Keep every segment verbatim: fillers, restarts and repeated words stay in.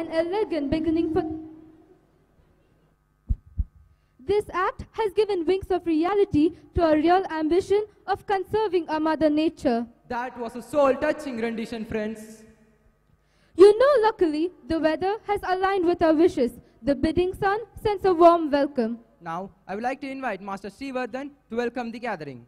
an elegant beginning for... This act has given wings of reality to our real ambition of conserving our Mother Nature. That was a soul-touching rendition, friends. You know, luckily, the weather has aligned with our wishes. The bidding sun sends a warm welcome. Now, I would like to invite Master Srivardhan to welcome the gathering.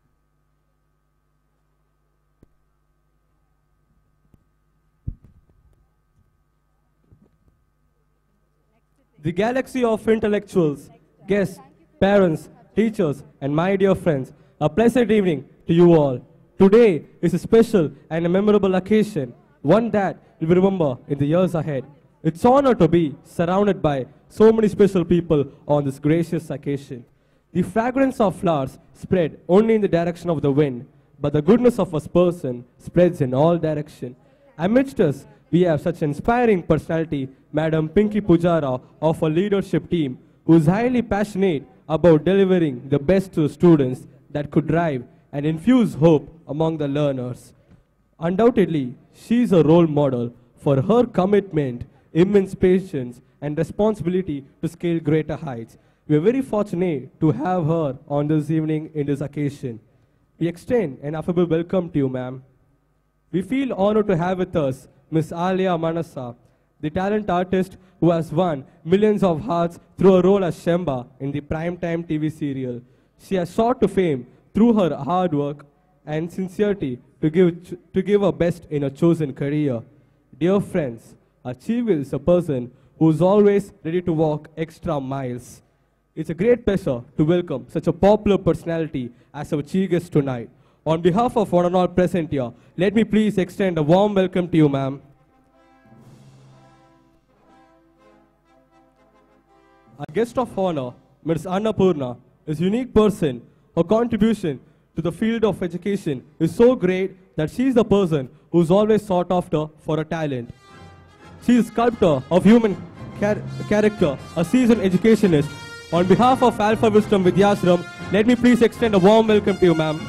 The galaxy of intellectuals, guests, parents, teachers, and my dear friends, a pleasant evening to you all. Today is a special and a memorable occasion, one that we will remember in the years ahead. It's an honor to be surrounded by so many special people on this gracious occasion. The fragrance of flowers spread only in the direction of the wind, but the goodness of a person spreads in all directions. Amidst us, we have such inspiring personality, Madam Pinky Pujara of our leadership team, who is highly passionate about delivering the best to students that could drive and infuse hope among the learners. Undoubtedly, she is a role model for her commitment, immense patience, and responsibility to scale greater heights. We are very fortunate to have her on this evening in this occasion. We extend an affable welcome to you, ma'am. We feel honored to have with us Miss Alia Manasa, the talent artist who has won millions of hearts through her role as Shemba in the primetime T V serial. She has sought to fame through her hard work and sincerity to give, to give her best in her chosen career. Dear friends, our chief is a person who is always ready to walk extra miles. It's a great pleasure to welcome such a popular personality as our chief guest tonight. On behalf of one and all present here, let me please extend a warm welcome to you, ma'am. Our guest of honor, Miz Annapurna, is a unique person. Her contribution to the field of education is so great that she is the person who is always sought after for her talent. She is a sculptor of human char character, a seasoned educationist. On behalf of Alpha Wisdom Vidyashram, let me please extend a warm welcome to you, ma'am.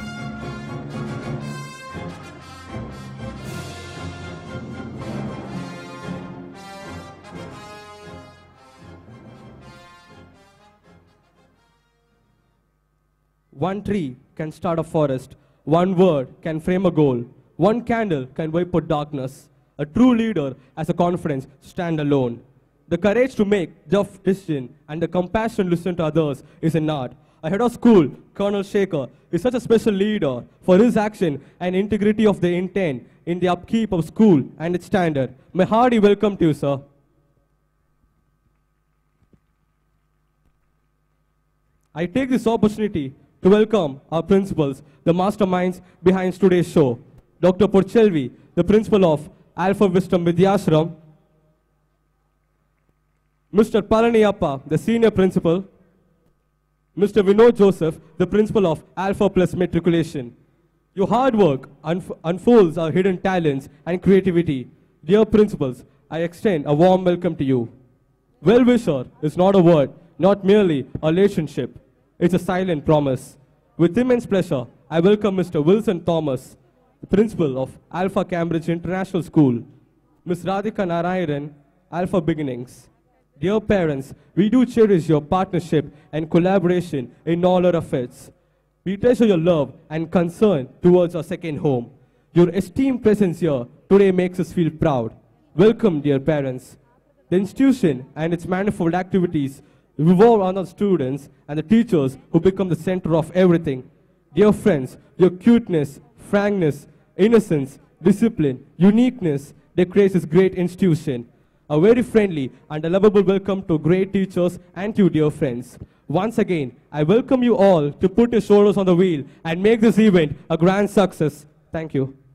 One tree can start a forest. One word can frame a goal. One candle can wipe out darkness. A true leader has a confidence stand alone. The courage to make tough decisions and the compassion to listen to others is an art. A head of school, Colonel Shaker, is such a special leader for his action and integrity of the intent in the upkeep of school and its standard. My hearty welcome to you, sir. I take this opportunity to welcome our principals, the masterminds behind today's show. Doctor Porchelvi, the principal of Alpha Wisdom Vidyashram. Mister Palaniyappa, the senior principal. Mister Vinod Joseph, the principal of Alpha Plus Matriculation. Your hard work unf unfolds our hidden talents and creativity. Dear principals, I extend a warm welcome to you. Well-wisher is not a word, not merely a relationship. It's a silent promise. With immense pleasure, I welcome Mister Wilson Thomas, the principal of Alpha Cambridge International School. Miz Radhika Narayanan, Alpha Beginnings. Dear parents, we do cherish your partnership and collaboration in all our efforts. We treasure your love and concern towards our second home. Your esteemed presence here today makes us feel proud. Welcome, dear parents. The institution and its manifold activities revolve on the students and the teachers who become the center of everything. Dear friends, your cuteness, frankness, innocence, discipline, uniqueness, they create this great institution. A very friendly and a lovable welcome to great teachers and to you, dear friends. Once again, I welcome you all to put your shoulders on the wheel and make this event a grand success. Thank you.